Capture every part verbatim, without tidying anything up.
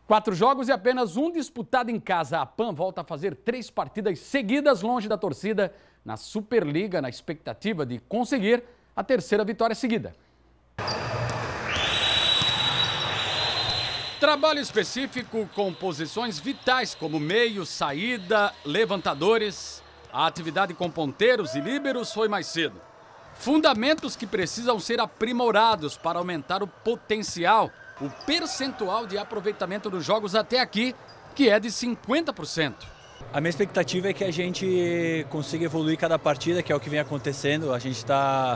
Quatro jogos e apenas um disputado em casa. A PAN volta a fazer três partidas seguidas longe da torcida na Superliga, na expectativa de conseguir a terceira vitória seguida. Trabalho específico com posições vitais como meio, saída, levantadores. A atividade com ponteiros e líberos foi mais cedo. Fundamentos que precisam ser aprimorados para aumentar o potencial, o percentual de aproveitamento dos jogos até aqui, que é de cinquenta por cento. A minha expectativa é que a gente consiga evoluir cada partida, que é o que vem acontecendo. A gente está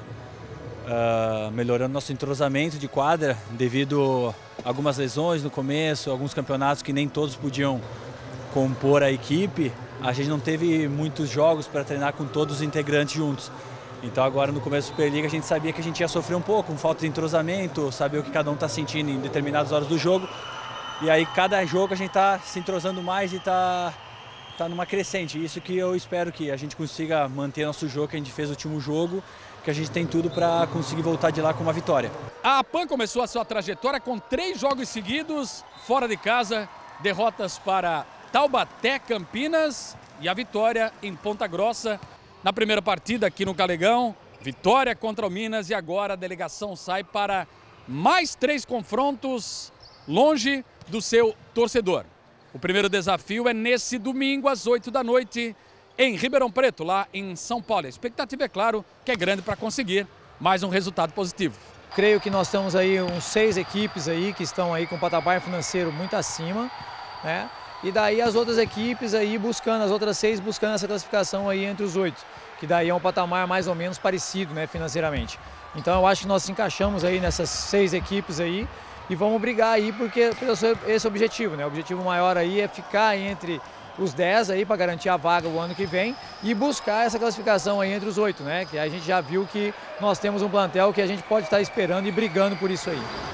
uh, melhorando nosso entrosamento de quadra devido a algumas lesões no começo, alguns campeonatos que nem todos podiam compor a equipe. A gente não teve muitos jogos para treinar com todos os integrantes juntos. Então agora no começo da Superliga a gente sabia que a gente ia sofrer um pouco, com falta de entrosamento, saber o que cada um está sentindo em determinadas horas do jogo. E aí cada jogo a gente está se entrosando mais e está tá numa crescente. Isso que eu espero que a gente consiga manter nosso jogo que a gente fez no último jogo, que a gente tem tudo para conseguir voltar de lá com uma vitória. A PAN começou a sua trajetória com três jogos seguidos, fora de casa, derrotas para Taubaté, Campinas e a vitória em Ponta Grossa. Na primeira partida aqui no Calegão, vitória contra o Minas e agora a delegação sai para mais três confrontos longe do seu torcedor. O primeiro desafio é nesse domingo às oito da noite em Ribeirão Preto, lá em São Paulo. A expectativa é claro que é grande para conseguir mais um resultado positivo. Creio que nós temos aí uns seis equipes aí que estão aí com patamar financeiro muito acima, né? E daí as outras equipes aí buscando, as outras seis buscando essa classificação aí entre os oito, que daí é um patamar mais ou menos parecido, né, financeiramente. Então eu acho que nós se encaixamos aí nessas seis equipes aí e vamos brigar aí porque esse é o objetivo, né? O objetivo maior aí é ficar entre os dez aí para garantir a vaga o ano que vem e buscar essa classificação aí entre os oito, né? Que a gente já viu que nós temos um plantel que a gente pode estar esperando e brigando por isso aí.